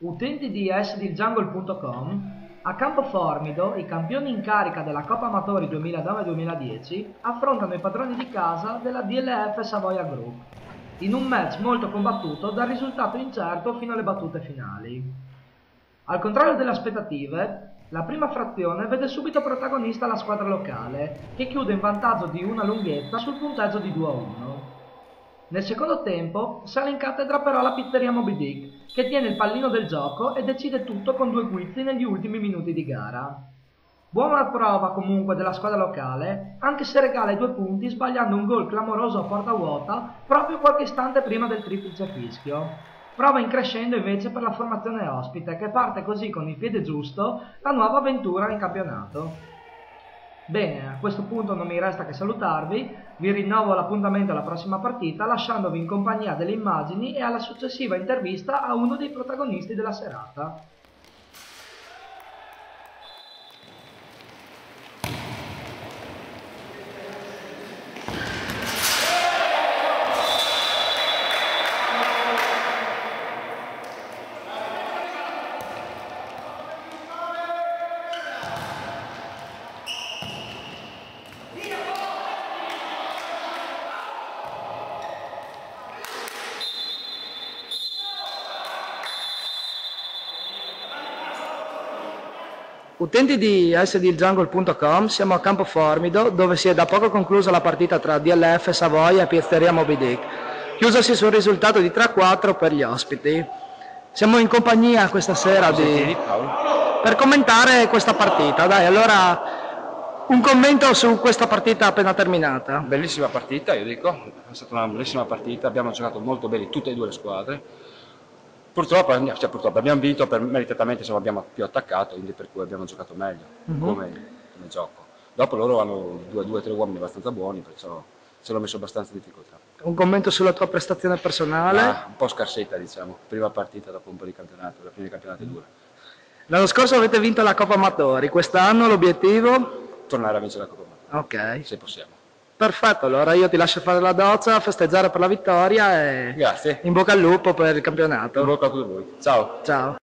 Utenti di sdiljungle.com, a Campo Formido i campioni in carica della Coppa Amatori 2009-2010 affrontano i padroni di casa della DLF Savoia Group, in un match molto combattuto dal risultato incerto fino alle battute finali. Al contrario delle aspettative, la prima frazione vede subito protagonista la squadra locale, che chiude in vantaggio di una lunghezza sul punteggio di 2-1. Nel secondo tempo sale in cattedra però la pizzeria Moby Dick, che tiene il pallino del gioco e decide tutto con 2 guizzi negli ultimi minuti di gara. Buona prova comunque della squadra locale, anche se regala i 2 punti sbagliando un gol clamoroso a porta vuota proprio qualche istante prima del triplice fischio. Prova in crescendo invece per la formazione ospite, che parte così con il piede giusto la nuova avventura in campionato. Bene, a questo punto non mi resta che salutarvi, vi rinnovo l'appuntamento alla prossima partita lasciandovi in compagnia delle immagini e alla successiva intervista a uno dei protagonisti della serata. Utenti di sdiljungle.com, siamo a Campo Formido, dove si è da poco conclusa la partita tra DLF Savoia e Pizzeria Moby Dick, chiusasi sul risultato di 3-4 per gli ospiti. Siamo in compagnia questa sera per commentare questa partita. Dai, allora un commento su questa partita appena terminata. Bellissima partita, io dico, è stata una bellissima partita, abbiamo giocato molto bene tutte e due le squadre. Purtroppo abbiamo vinto, meritatamente abbiamo più attaccato, quindi per cui abbiamo giocato meglio come gioco. Dopo loro hanno 2-3 uomini abbastanza buoni, perciò ci hanno messo abbastanza in difficoltà. Un commento sulla tua prestazione personale? Un po' scarsetta, diciamo, prima partita dopo un po' di campionato, la fine di campionato è dura. L'anno scorso avete vinto la Coppa Amatori, quest'anno l'obiettivo? Tornare a vincere la Coppa Amatori, Ok. se possiamo. Perfetto, allora io ti lascio fare la doccia, festeggiare per la vittoria e Grazie. in bocca al lupo per il campionato. In bocca a tutti voi. Ciao. Ciao.